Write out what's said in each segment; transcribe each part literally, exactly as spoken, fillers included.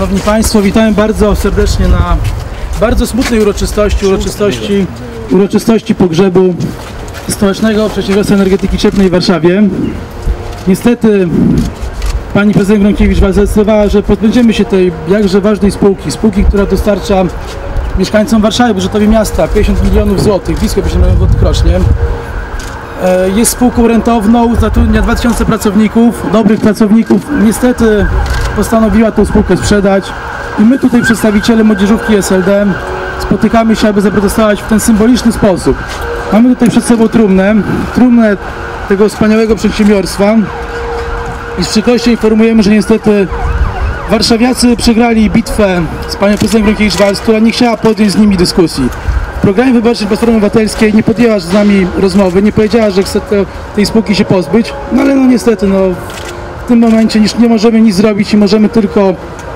Szanowni Państwo, witamy bardzo serdecznie na bardzo smutnej uroczystości, uroczystości, uroczystości pogrzebu Stołecznego Przedsiębiorstwa Energetyki Cieplnej w Warszawie. Niestety pani prezydent Gronkiewicz zadecydowała, że pozbędziemy się tej jakże ważnej spółki, spółki, która dostarcza mieszkańcom Warszawy, budżetowi miasta pięćdziesiąt milionów złotych, blisko pięćdziesiąt milionów złotych rocznie. Jest spółką rentowną, zatrudnia dwa tysiące pracowników, dobrych pracowników. Niestety postanowiła tę spółkę sprzedać i my tutaj, przedstawiciele młodzieżówki S L D, spotykamy się, aby zaprotestować w ten symboliczny sposób. Mamy tutaj przed sobą trumnę, trumnę tego wspaniałego przedsiębiorstwa i z przykrością informujemy, że niestety warszawiacy przegrali bitwę z panią prezydent Gronkiewicz-Waltz, która nie chciała podjąć z nimi dyskusji. W programie wyborczym Platformy Obywatelskiej nie podjęła z nami rozmowy, nie powiedziała, że chce te, tej spółki się pozbyć, no ale no niestety no, w tym momencie już nie możemy nic zrobić i możemy tylko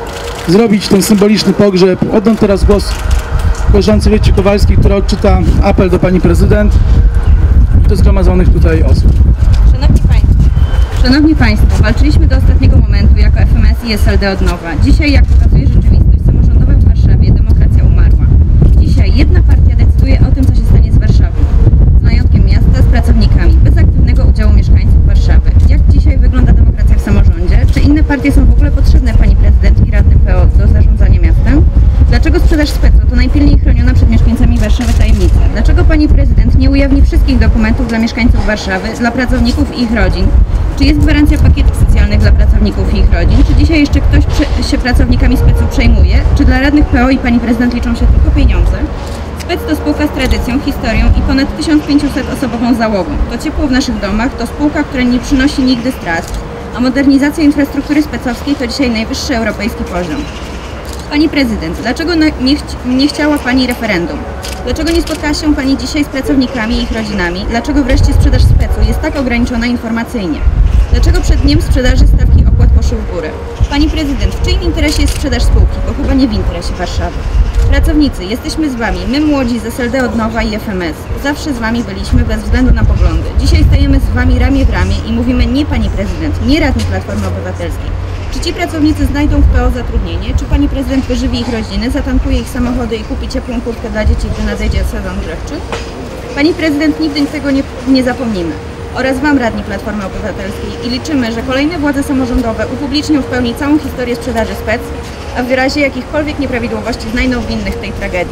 zrobić ten symboliczny pogrzeb. Oddam teraz głos koleżance Wiecie Kowalskiej, która odczyta apel do pani prezydent i do zgromadzonych tutaj osób. Szanowni Państwo, Szanowni Państwo, walczyliśmy do ostatniego momentu jako F M S i S L D od nowa. Dzisiaj, jak pokazuje rzeczywistość samorządowa w Warszawie, demokracja umarła. Dzisiaj jedna partia decyduje o tym, co się stanie z Warszawą, z majątkiem miasta, z pracownikami, bez aktywnego udziału mieszkańców Warszawy. Jak dzisiaj wygląda demokracja w samorządzie? Czy inne partie są w ogóle potrzebne pani prezydent i radnym P O do zarządzania miastem? Dlaczego sprzedaż specu to najpilniej chroniona przed mieszkańcami Warszawy tajemnica? Dlaczego pani prezydent nie ujawni wszystkich dokumentów dla mieszkańców Warszawy, dla pracowników i ich rodzin? Czy jest gwarancja pakietów socjalnych dla pracowników i ich rodzin? Czy dzisiaj jeszcze ktoś się pracownikami specu przejmuje? Czy dla radnych P O i pani prezydent liczą się tylko pieniądze? Spec to spółka z tradycją, historią i ponad tysiąc pięćset osobową załogą. To ciepło w naszych domach, to spółka, która nie przynosi nigdy strat, a modernizacja infrastruktury specowskiej to dzisiaj najwyższy europejski poziom. Pani prezydent, dlaczego nie, chci nie chciała pani referendum? Dlaczego nie spotkała się pani dzisiaj z pracownikami i ich rodzinami? Dlaczego wreszcie sprzedaż specu jest tak ograniczona informacyjnie? Dlaczego przed dniem sprzedaży stawki opłat poszły w górę? Pani prezydent, w czyim interesie jest sprzedaż spółki? Bo chyba nie w interesie Warszawy. Pracownicy, jesteśmy z wami, my młodzi z S L D od nowa i F M S. Zawsze z wami byliśmy bez względu na poglądy. Dzisiaj stajemy z wami ramię w ramię i mówimy nie pani prezydent, nie radni Platformy Obywatelskiej. Czy ci pracownicy znajdą w P O zatrudnienie? Czy pani prezydent wyżywi ich rodziny, zatankuje ich samochody i kupi ciepłą kurtkę dla dzieci, gdy nadejdzie sezon grzewczy? Pani prezydent, nigdy tego nie, nie zapomnimy. Oraz wam, radni Platformy Obywatelskiej, i liczymy, że kolejne władze samorządowe upublicznią w pełni całą historię sprzedaży spec, a w wyrazie jakichkolwiek nieprawidłowości znajdą winnych tej tragedii.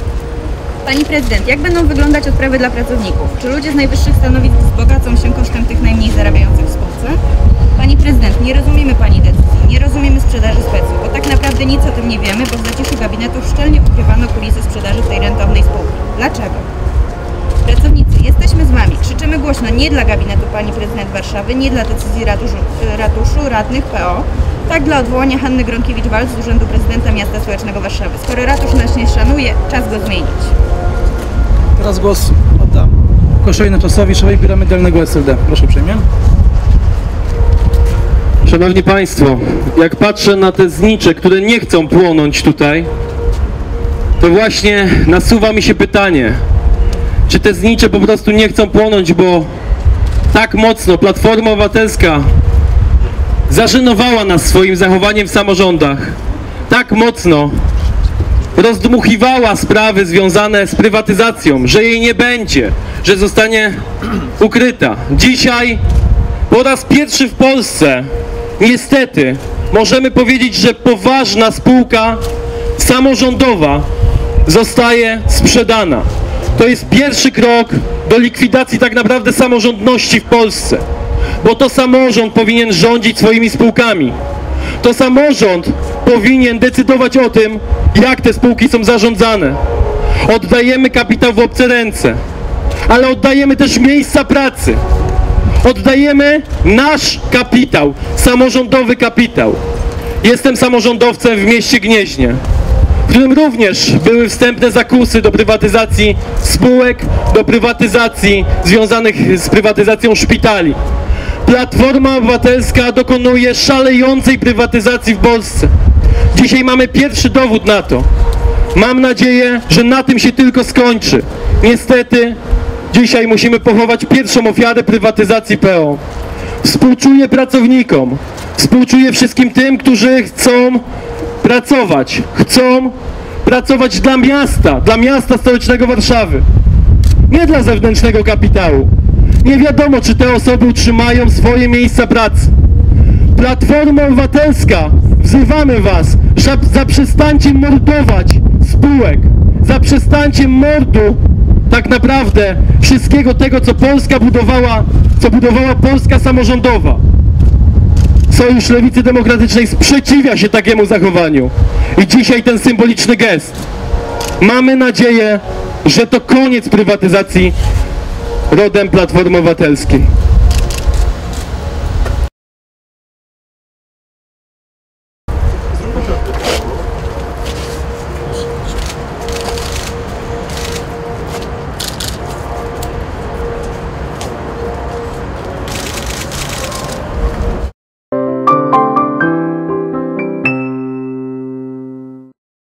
Pani prezydent, jak będą wyglądać odprawy dla pracowników? Czy ludzie z najwyższych stanowisk wzbogacą się kosztem tych najmniej zarabiających w spółce? Pani prezydent, nie rozumiemy pani decyzji, nie rozumiemy sprzedaży specu, bo tak naprawdę nic o tym nie wiemy, bo w zaciszu gabinetów szczelnie ukrywano kulisy sprzedaży tej rentownej spółki. Dlaczego? Pracownicy, jesteśmy z wami, krzyczymy głośno nie dla gabinetu pani prezydent Warszawy, nie dla decyzji ratuszu, ratuszu radnych P O, tak dla odwołania Hanny Gronkiewicz-Waltz z urzędu prezydenta miasta stołecznego Warszawy. Skoro ratusz nas nie szanuje, czas go zmienić. Teraz głos oddam Koszoli Naczasowi, szefowi Biura Medialnego S L D. Proszę uprzejmie. Szanowni Państwo, jak patrzę na te znicze, które nie chcą płonąć tutaj, to właśnie nasuwa mi się pytanie, czy te znicze po prostu nie chcą płonąć, bo tak mocno Platforma Obywatelska zażenowała nas swoim zachowaniem w samorządach, tak mocno rozdmuchiwała sprawy związane z prywatyzacją, że jej nie będzie, że zostanie ukryta. Dzisiaj po raz pierwszy w Polsce niestety możemy powiedzieć, że poważna spółka samorządowa zostaje sprzedana. To jest pierwszy krok do likwidacji tak naprawdę samorządności w Polsce, bo to samorząd powinien rządzić swoimi spółkami. To samorząd powinien decydować o tym, jak te spółki są zarządzane. Oddajemy kapitał w obce ręce, ale oddajemy też miejsca pracy. Oddajemy nasz kapitał, samorządowy kapitał. Jestem samorządowcem w mieście Gnieźnie, w którym również były wstępne zakusy do prywatyzacji spółek, do prywatyzacji związanych z prywatyzacją szpitali. Platforma Obywatelska dokonuje szalejącej prywatyzacji w Polsce. Dzisiaj mamy pierwszy dowód na to. Mam nadzieję, że na tym się tylko skończy. Niestety dzisiaj musimy pochować pierwszą ofiarę prywatyzacji P O. Współczuję pracownikom, współczuję wszystkim tym, którzy chcą pracować, chcą pracować dla miasta, dla miasta stołecznego Warszawy. Nie dla zewnętrznego kapitału. Nie wiadomo, czy te osoby utrzymają swoje miejsca pracy. Platforma Obywatelska, wzywamy was, że zaprzestańcie mordować spółek, zaprzestańcie mordu tak naprawdę wszystkiego tego, co Polska budowała, co budowała Polska samorządowa. Sojusz Lewicy Demokratycznej sprzeciwia się takiemu zachowaniu. I dzisiaj ten symboliczny gest. Mamy nadzieję, że to koniec prywatyzacji rodem Platformy Obywatelskiej.